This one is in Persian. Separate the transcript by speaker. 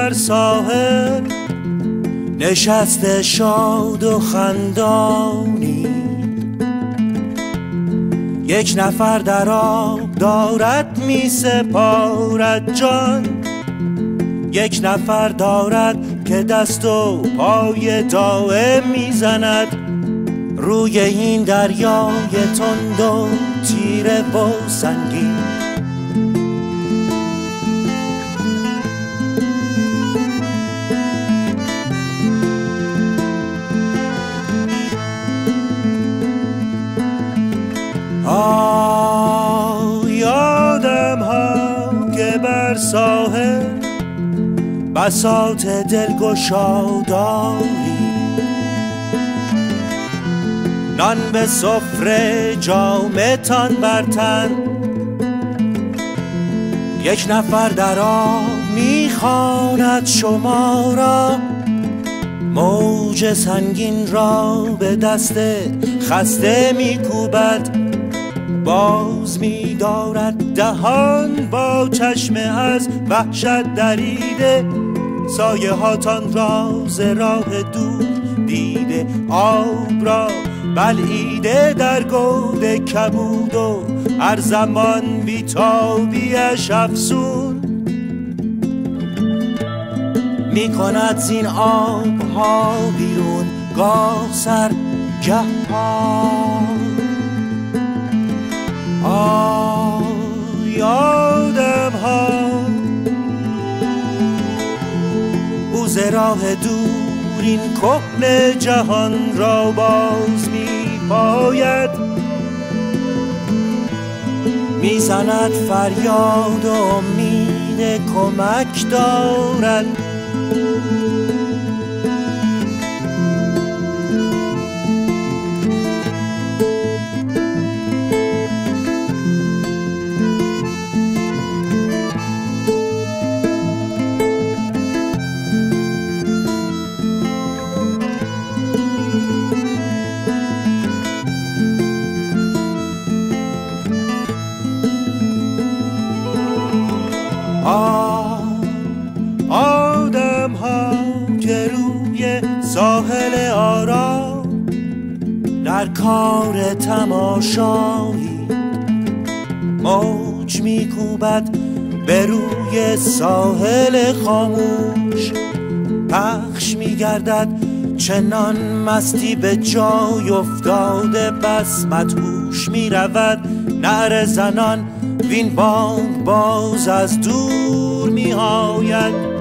Speaker 1: بر ساحل نشسته شاد و خندانی، یک نفر در آب دارد می سپارد جان، یک نفر دارد که دست و پای دائم می زند روی این دریای تند و تیره و سنگین. یادم ها که بر ساحل بساط دلگشا داری، نان به سفره جامتان بر تن، یک نفر در آب میخواند شما را، موج سنگین را به دست خسته میکوبد، باز می‌دارد دهان با چشم از وحشت دریده، سایه هاتان را ز راه دور دیده، آب را بلعیده در گود کبود و هر زمان بی‌تابی‌اش افسون می‌کند زین آب‌ها بیرون، گاه سر گه پا. یادم ها او ز راه دور این کهنه جهان را باز می پاید، می زند فریاد و امید کمک دارد. آدم ها که روی ساحل آرام در کار تماشایی، موج میکوبد به روی ساحل خاموش، پخش میگردد چنان مستی به جای افتاده، بس مدهوش میرود نعره زنان، وین بانگ باز از دور می آید.